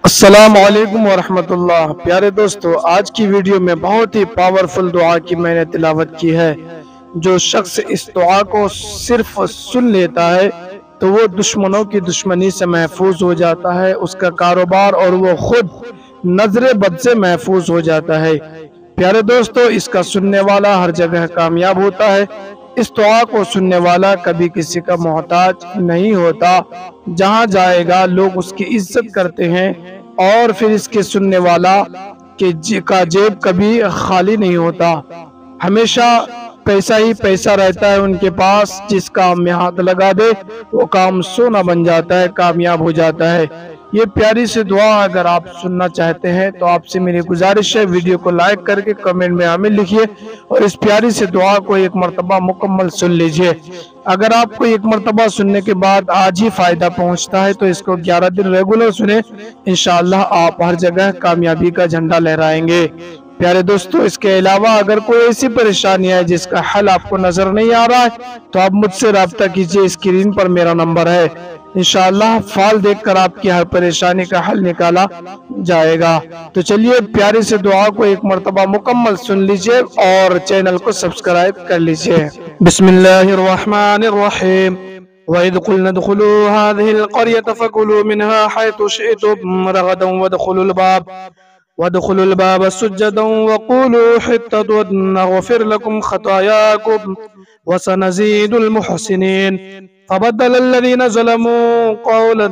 अस्सलामु अलैकुम वरहमतुल्लाह। प्यारे दोस्तों, आज की वीडियो में बहुत ही पावरफुल दुआ की मैंने तिलावत की है। जो शख्स इस दुआ को सिर्फ सुन लेता है तो वो दुश्मनों की दुश्मनी से महफूज हो जाता है, उसका कारोबार और वो खुद नजर बद से महफूज हो जाता है। प्यारे दोस्तों, इसका सुनने वाला हर जगह कामयाब होता है। इस दुआ को सुनने वाला कभी किसी का मोहताज नहीं होता। जहाँ जाएगा लोग उसकी इज्जत करते हैं और फिर इसके सुनने वाला का जेब कभी खाली नहीं होता। हमेशा पैसा ही पैसा रहता है उनके पास। जिस काम में हाथ लगा दे वो काम सोना बन जाता है, कामयाब हो जाता है। ये प्यारी सी दुआ अगर आप सुनना चाहते हैं तो आपसे मेरी गुजारिश है, वीडियो को लाइक करके कमेंट में आमीन लिखिए और इस प्यारी सी दुआ को एक मरतबा मुकम्मल सुन लीजिए। अगर आपको एक मरतबा सुनने के बाद आज ही फायदा पहुंचता है तो इसको 11 दिन रेगुलर सुने, इंशाअल्लाह आप हर जगह कामयाबी का झंडा लहराएंगे। प्यारे दोस्तों, इसके अलावा अगर कोई ऐसी परेशानी है जिसका हल आपको नजर नहीं आ रहा है तो आप मुझसे राब्ता कीजिए। स्क्रीन पर मेरा नंबर है, इंशाअल्लाह फाल देखकर आपकी हर परेशानी का हल निकाला जाएगा। तो चलिए प्यारी से दुआ को एक मरतबा मुकम्मल सुन लीजिए और चैनल को सब्सक्राइब कर लीजिए। बिस्मिल्लाहिर्रहमानिर्रहीम। वइज़ क़ुलना उदख़ुलू हाज़िहिल क़रयत फ़कुलू मिन्हा हैथु शि'तुम रग़दन वदख़ुलुल बाब सुज्जदन वक़ूलू हित्ततुन नग़फ़िर लकुम ख़तायाकुम वसनज़ीदुल मुहसिनीन। फ़बद्दल الذين ظلموا قولا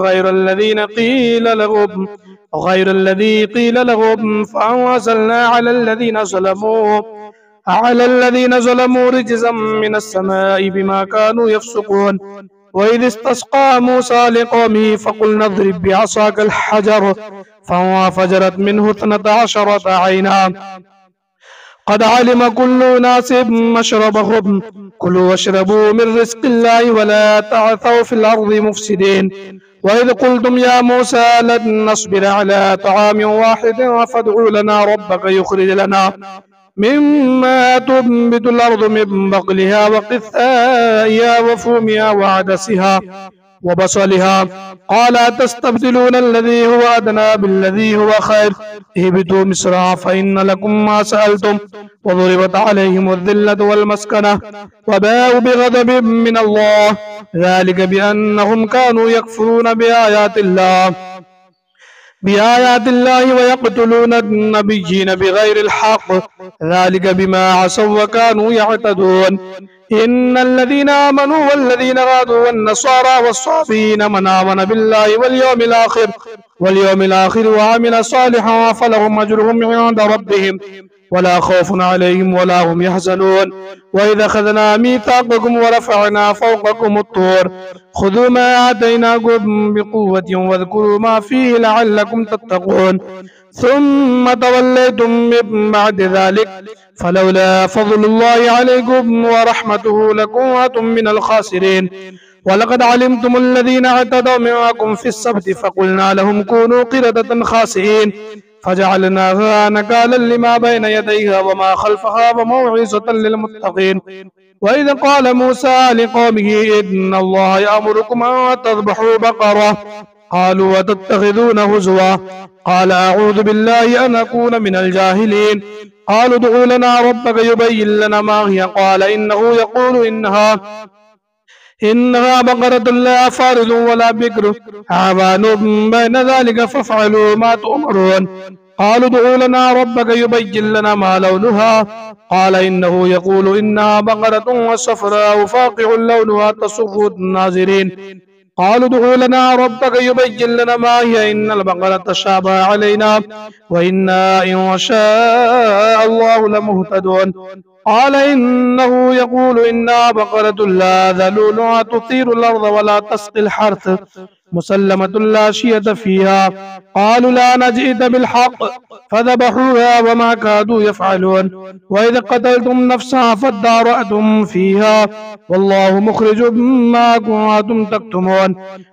غير الذي قيل لهم فأنزلنا على الذين ظلموا رجزا من السماء بما كانوا يفسقون. وإذ استسقى موسى لقومه فقلنا اضرب بعصاك الحجر فانفجرت منه 12 عينا قد علم كل أناس مشربهم كلوا واشربوا من رزق الله ولا تعثوا في الأرض مفسدين. وإذ قلتم يا موسى لن نصبر على طعام واحد فادع لنا ربك يخرج لنا مما تنبت الأرض من بقلها وقثائها وفومها وعدسها وبصلها قال أتستبدلون الذي هو أدنى بالذي هو خير اهبطوا مصرا فإن لكم ما سألتم وضربت عليهم الذلة والمسكنة وباءوا بغضب من الله ذلك بأنهم كانوا يكفرون بآيات الله ويقتلون النبيين بغير الحق ذلك بما عصوا وكانوا يعتدون. إن الذين آمنوا والذين هادوا والنصارى والصابئين من آمن بالله واليوم الآخر وعمل صالحا فلهم أجرهم عند ربهم ولا خوف عليهم ولا هم يحزنون. وإذا أخذنا ميثاقكم ورفعنا فوقكم الطور خذوا ما آتيناكم بقوة واذكروا ما فيه لعلكم تتقون ثم توليتم من بعد ذلك فلولا فضل الله عليكم ورحمته لكنتم من الخاسرين. ولقد علمتم الذين اعتدوا منكم في السبت فقلنا لهم كونوا قردة خاسئين فجعلناها نكالا لما بين يديها وما خلفها وموعظة للمتقين. وإذ قال موسى لقومه إن الله يأمركم أن تذبحوا بقرة قالوا وتتخذون هزوا قال أعوذ بالله أن أكون من الجاهلين. قالوا ادع لنا ربك يبين لنا ما هي قال إنه يقول إنها بقرة لا فارض ولا بكر عوان بين ذلك فافعلوا ما تؤمرون. قالوا ادع لنا ربك يبين لنا ما لونها قال إنه يقول إنها بقرة صفراء فاقع لونها تسر الناظرين. قالوا ادع لنا ربك يبين لنا ما هي إن البقرة تشابه علينا وإنا إن شاء الله لمهتدون. قال إنه يقول إنها بقرة لا ذلول تثير الأرض ولا تسقي الحرث مسلمة لا شية فيها. قالوا لا نجئت بالحق فذبحوها وما كادوا يفعلون. وإذ قتلتم نفسا فادارأتم فيها والله مخرج ما كنتم تكتمون.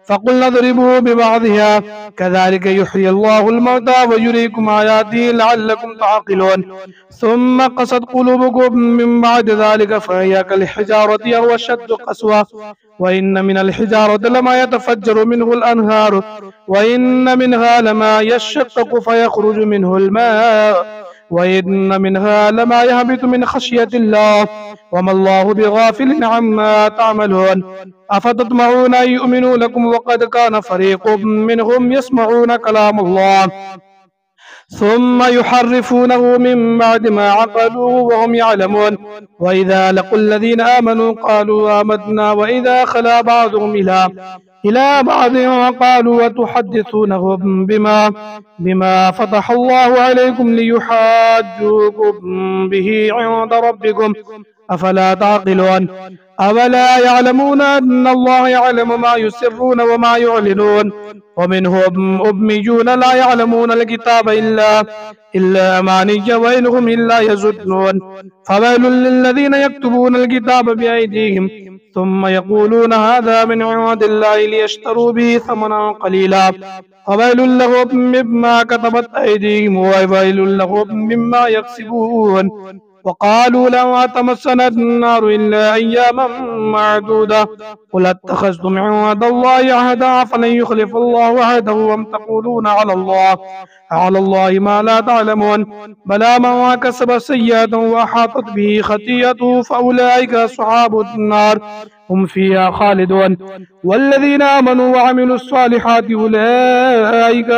فقلنا اضربوا ببعضها كذلك يحيي الله الموتى ويريكم آياته لعلكم تعقلون ثم قست قلوبكم من بعد ذلك فهي كالحجارة أو أشد قسوة وإن من الحجارة لما يتفجر منه الأنهار وإن منها لما يشقق فيخرج منه الماء وإن منها لما يهبط من خشية الله وما الله بغافل عما تعملون أفتطمعون أن يؤمنوا لكم وقد كان فريق منهم يسمعون كلام الله ثم يحرفونه من بعد ما عقلوه وهم يعلمون وإذا لقوا الذين آمنوا قالوا آمنا وإذا خلا بعضهم إلى بعض قالوا وتحدثونهم بما فتح الله عليكم ليحاجوكم به عند ربكم أفلا تعقلون أولا يعلمون أن الله يعلم ما يسرون وما يعلنون ومنهم أميون لا يعلمون الكتاب إلا أماني وإنهم إلا يزدنون فويل للذين يكتبون الكتاب بأيديهم ثم يقولون هذا من عند الله ليشتروا به ثمنا قليلا فويل لهم مما كتبت أيديهم وويل لهم مما يكسبون وقالوا لن تمسنا النار إلا أياما معدودة قل اتخذتم عند الله عهدا فلن يخلف الله عهده وأم تقولون على الله ما لا تعلمون بلى من كسب سيئة وأحاطت به خطيئته فأولئك أصحاب النار هم فيها خالدون والذين آمنوا وعملوا الصالحات أولئك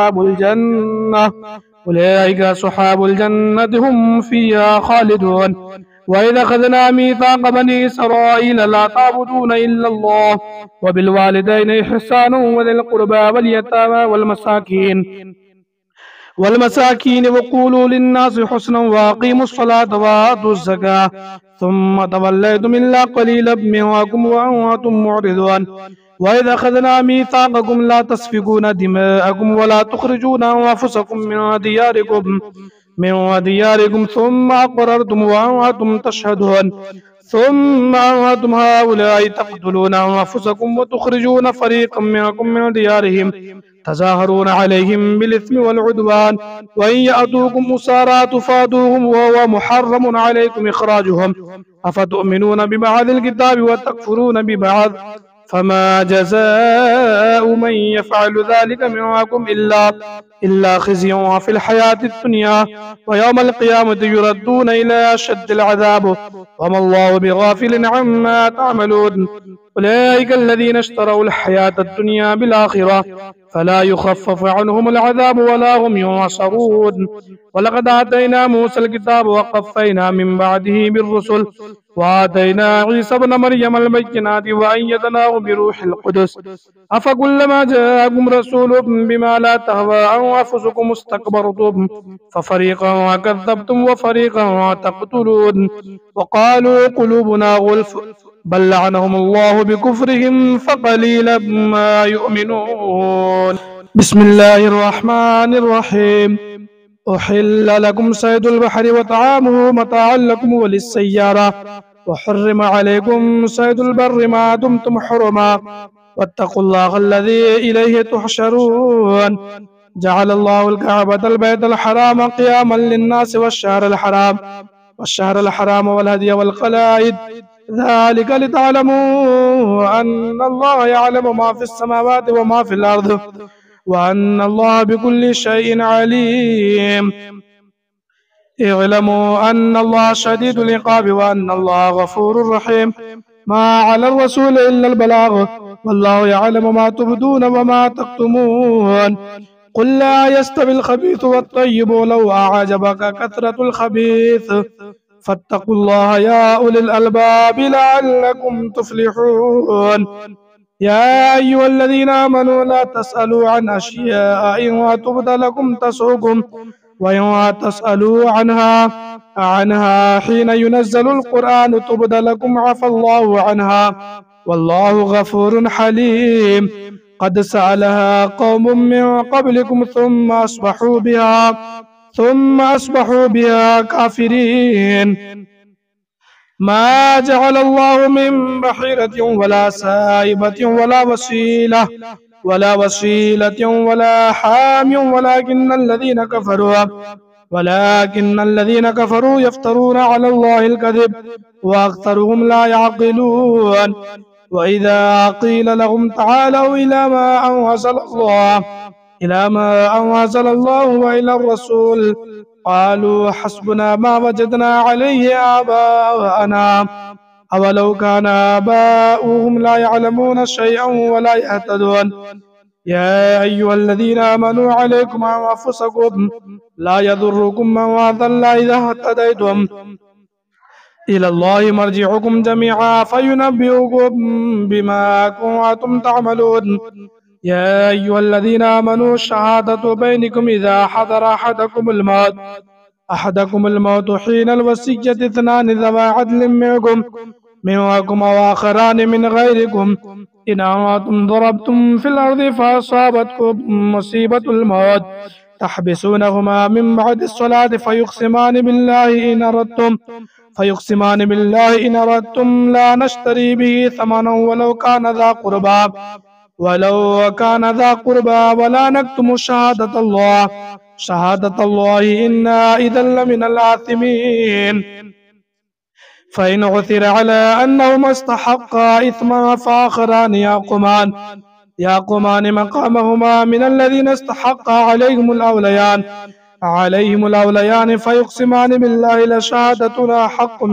أصحاب الجنة هم فيها خالدون وإذا أخذنا ميثاق بني إسرائيل لا تعبدون إلا الله وبالوالدين إحسانا وذي القربى واليتامى والمساكين وقولوا للناس حسنا وأقيموا الصلاة وآتوا الزكاة ثم توليتم إلا قليلا منكم وأنتم معرضون وإذا أخذنا ميثاقكم لا تسفكون دماءكم ولا تخرجون أنفسكم من دياركم ثم أقررتم وأنتم تشهدون ثم أنتم هؤلاء تقتلون أنفسكم وتخرجون فريقا منكم من ديارهم تظاهرون عليهم بالإثم والعدوان وإن يأتوكم أسارى تفادوهم وهو محرم عليكم إخراجهم أفتؤمنون ببعض الكتاب وتكفرون ببعض فما جزاء من يفعل ذلك منكم إلا خزي في الحياة الدنيا ويوم القيامة يردون إلى أشد العذاب وما الله بغافل عما تعملون أولئك الذين اشتروا الحياة الدنيا بالآخرة فلا يخفف عنهم العذاب ولا هم ينصرون ولقد آتينا موسى الكتاب وقفينا من بعده بالرسل وآتينا عيسى ابن مريم البينات وأيدناه بروح القدس أفكلما جاءكم رسول بما لا تهوى أنفسكم استكبرتم ففريقا كذبتم وفريقا تقتلون وقالوا قلوبنا غلف بل لعنهم الله بكفرهم فقليلا ما يؤمنون بسم الله الرحمن الرحيم أحل لكم صيد البحر وطعامه متاعا لكم وللسيارة وحرم عليكم صيد البر ما دمتم حرما واتقوا الله الذي إليه تحشرون جعل الله الكعبة البيت الحرام قياما للناس والشهر الحرام والهدي والقلائد ذلك لتعلموا أن الله يعلم ما في السماوات وما في الأرض وأن الله بكل شيء عليم اعلموا أن الله شديد العقاب وأن الله غفور رحيم ما على الرسول إلا البلاغ والله يعلم ما تبدون وما تكتمون قل لا يستوي الخبيث والطيب ولو أعجبك كثرة الخبيث فاتقوا الله يا أولي الألباب لعلكم تفلحون يا أيها الذين آمنوا لا تسألوا عن أشياء إن تبد لكم تسؤكم وإن تسألوا عنها حين ينزل القرآن تبد لكم عفى الله عنها والله غفور حليم قد سألها قوم من قبلكم ثم أصبحوا بها كافرين ما جعل الله من بحيرة ولا سائبة ولا وسيلة ولا حام ولكن الذين كفروا يفترون على الله الكذب وأكثرهم لا يعقلون. وإذا قيل لهم تعالوا إلى ما أنزل الله وإلى الرسول قالوا حسبنا ما وجدنا عليه آباءنا أولو كان آباؤهم لا يعلمون شيئا ولا يهتدون. يا أيها الذين آمنوا عليكم أنفسكم لا يضركم من ضل إذا اهتديتم إلى الله مرجعكم جميعا فينبئكم بما كنتم تعملون. يا أيها الذين آمنوا الشهادة بينكم إذا حضر أحدكم الموت حين الوصية اثنان ذوى عدل منكم وآخران من غيركم إن أنتم ضربتم في الأرض فأصابتكم مصيبة الموت تحبسونهما من بعد الصلاة فيقسمان بالله إن أردتم لا نشتري به ثمنا ولو كان ذا قربى ولا نكتم شهادة الله إنا إذا لمن الآثمين. فإن عثر على أنهما استحقا إثما فآخران يقومان مقامهما من الذين استحقا عليهم الأوليان فيقسمان بالله لشهادتنا حق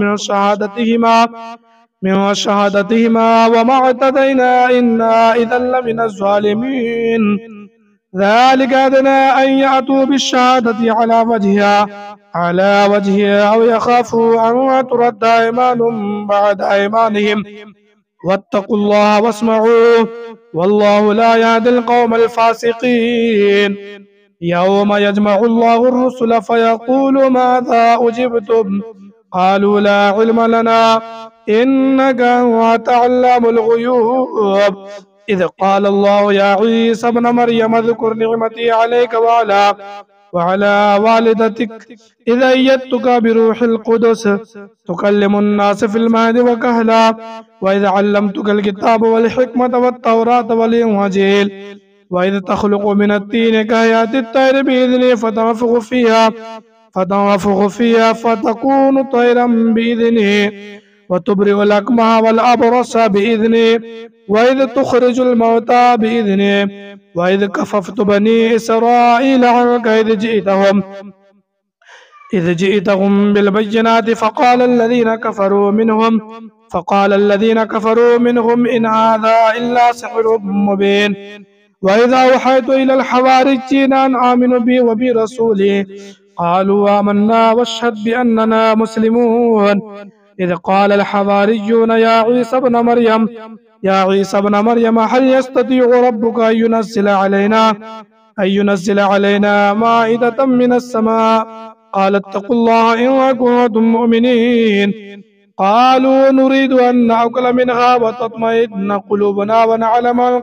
من شهادتهما وما اعتدينا إنا إذا لمن الظالمين. ذلك أدنى أن يأتوا بالشهادة على وجهها أو يخافوا أن ترد أيمان بعد أيمانهم واتقوا الله واسمعوا والله لا يهدي القوم الفاسقين. يوم يجمع الله الرسل فيقول ماذا أجبتم قالوا لا علم لنا إنك أنت علام الغيوب. إذ قال الله يا عيسى ابن مريم اذكر نعمتي عليك وعلى والدتك إذ أيدتك بروح القدس تكلم الناس في المهد وكهلا وإذ علمتك الكتاب والحكمة والتوراة والإنجيل وإذ تخلق من الطين كهيئة الطير بإذني فتنفخ فيها فتكون طيرا بإذنه وتبرئ الأكمه والأبرص بإذنه وإذ تخرج الموتى بإذنه وإذ كففت بني إسرائيل عنك إذ جئتهم بالبينات فقال الذين كفروا منهم إن هذا إلا سحر مبين. وإذا أوحيت إلى الحواريين أن آمنوا بي وبرسولي قالوا آمنا واشهد بأننا مسلمون. إذ قال الحواريون يا عيسى ابن مريم هل يستطيع ربك أن ينزل علينا مائدة من السماء قال اتقوا الله إن كنتم مؤمنين. قالوا نريد أن نأكل منها وتطمئن قلوبنا ونعلم أن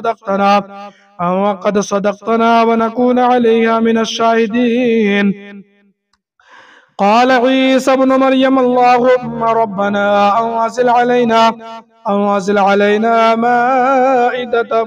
قد صدقتنا ونكون عليها من الشاهدين. قال عيسى ابن مريم اللهم ربنا أنزل علينا مائدة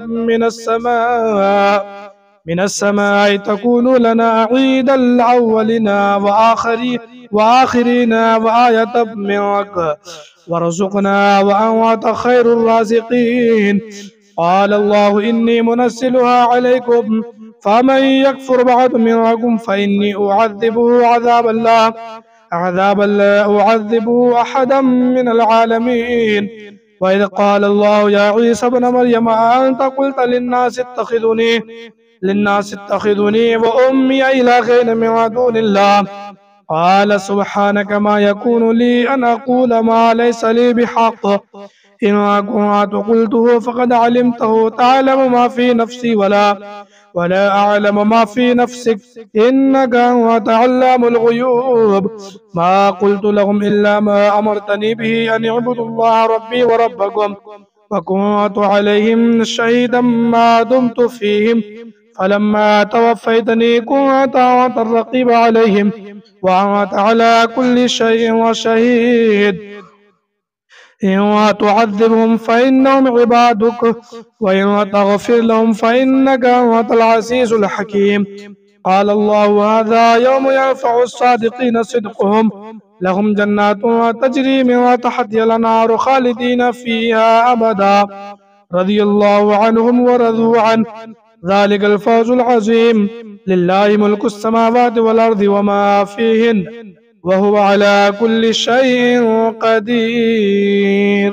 من السماء تكون لنا عيدا لأولنا وآخرنا وآية منك وارزقنا وأنت خير الرازقين. قال الله إني منزلها عليكم فمن يكفر بعد منكم فإني أعذبه عذابا لا أعذبه أحدا من العالمين. وإذ قال الله يا عيسى ابن مريم أأنت قلت للناس اتخذوني وأمي إلهين من دون الله قال سبحانك ما يكون لي أن أقول ما ليس لي بحق إن كنت قلته فقد علمته تعلم ما في نفسي ولا أعلم ما في نفسك إنك أنت علام الغيوب. ما قلت لهم إلا ما أمرتني به أن اعبدوا الله ربي وربكم وكنت عليهم شهيدا ما دمت فيهم فلما توفيتني كنت أنت الرقيب عليهم وأنت على كل شيء وشهيد. إن تعذبهم فإنهم عبادك وإن تغفر لهم فإنك أنت العزيز الحكيم. قال الله هذا يوم ينفع الصادقين صدقهم لهم جنات تجري من تحتها الأنهار خالدين فيها أبدا رضي الله عنهم ورضوا عنه ذلك الفوز العظيم. لله ملك السماوات والأرض وما فيهن وهو على كل شيء قدير.